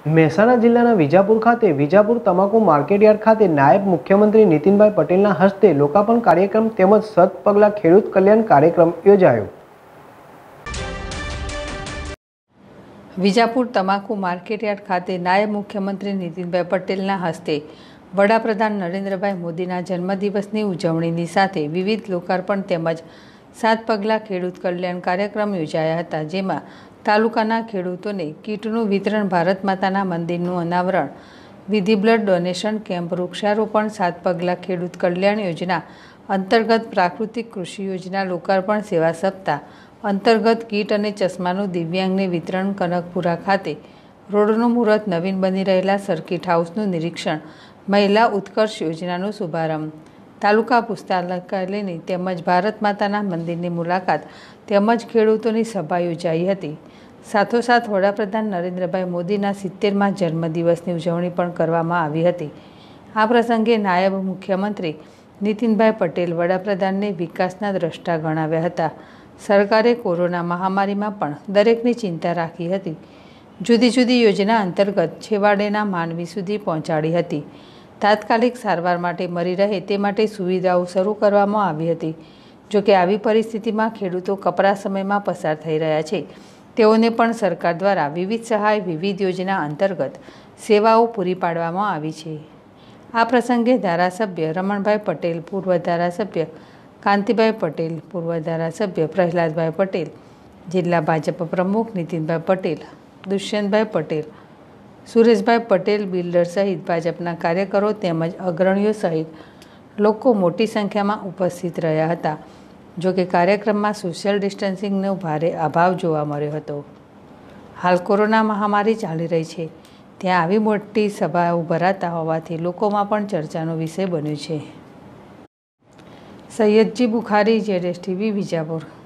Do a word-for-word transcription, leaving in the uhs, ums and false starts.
મહેસાણા જિલ્લાના વિજાપુર ખાતે વિજાપુર તમાકુ માર્કેટયાર્ડ ખાતે નાયબ મુખ્યમંત્રી નીતિનભાઈ પટેલના હસ્તે લોકાર્પણ કાર્યક્રમ તેમજ સત પગલા ખેડૂત કલ્યાણ કાર્યક્રમ યોજાયો। વિજાપુર તમાકુ માર્કેટયાર્ડ ખાતે નાયબ મુખ્યમંત્રી નીતિનભાઈ પટેલના હસ્તે વડાપ્રધાન નરેન્દ્રભાઈ મોદીના જન્મદિવસની ઉજવણીની સાથે વિવિધ લોકાર્પણ તેમજ સાત પગલા ખેડૂત કલ્યાણ કાર્યક્રમ યોજાયા હતા, જેમાં તાલુકાના ખેડૂતોને કીટનું વિતરણ, ભારત માતાના મંદિરનું અનાવરણ, વિધિ બ્લડ ડોનેશન કેમ્પ, વૃક્ષારોપણ, સાત પગલા ખેડૂત કલ્યાણ યોજના અંતર્ગત પ્રાકૃતિક કૃષિ યોજના લોકાર્પણ, સેવા સપ્તાહ અંતર્ગત કીટ અને ચશ્માનું દિવ્યાંગને વિતરણ, કનકપુરા ખાતે રોડનું મુહૂર્ત, નવીન બની રહેલા સર્કિટ હાઉસનું નિરીક્ષણ, મહિલા ઉત્કર્ષ યોજનાનો શુભારંભ, તાલુકા પુસ્તકાલયની તેમજ ભારત માતાના મંદિરની મુલાકાત તેમજ ખેડૂતોની સભા યોજાઈ હતી। સાથોસાથ વડાપ્રધાન નરેન્દ્રભાઈ મોદીના સિત્તેરમા જન્મદિવસની ઉજવણી પણ કરવામાં આવી હતી। આ પ્રસંગે નાયબ મુખ્યમંત્રી નીતિનભાઈ પટેલ વડાપ્રધાનને વિકાસના દ્રષ્ટા ગણાવ્યા હતા। સરકારે કોરોના મહામારીમાં પણ દરેકની ચિંતા રાખી હતી, જુદી જુદી યોજના અંતર્ગત છેવાડેના માનવી સુધી પહોંચાડી હતી। તાત્કાલિક સારવાર માટે મળી રહે તે માટે સુવિધાઓ શરૂ કરવામાં આવી હતી। જોકે આવી પરિસ્થિતિમાં ખેડૂતો કપરા સમયમાં પસાર થઈ રહ્યા છે, તેઓને પણ સરકાર દ્વારા વિવિધ સહાય, વિવિધ યોજના અંતર્ગત સેવાઓ પૂરી પાડવામાં આવી છે। આ પ્રસંગે ધારાસભ્ય રમણભાઈ પટેલ, પૂર્વ ધારાસભ્ય કાંતિભાઈ પટેલ, પૂર્વ ધારાસભ્ય પ્રહલાદભાઈ પટેલ, જિલ્લા ભાજપ પ્રમુખ નીતિનભાઈ પટેલ, દુષ્યંતભાઈ પટેલ, સુરેશભાઈ પટેલ, બિલ્ડર સહિત ભાજપના કાર્યકરો તેમજ અગ્રણીઓ સહિત લોકો મોટી સંખ્યામાં ઉપસ્થિત રહ્યા હતા। જોકે કાર્યક્રમમાં સોશિયલ ડિસ્ટન્સિંગનો ભારે અભાવ જોવા મળ્યો હતો। હાલ કોરોના મહામારી ચાલી રહી છે, ત્યાં આવી મોટી સભાઓ ભરાતા હોવાથી લોકોમાં પણ ચર્ચાનો વિષય બન્યો છે। સૈયદજી બુખારી, જેડેશ ટીવી, વિજાપુર।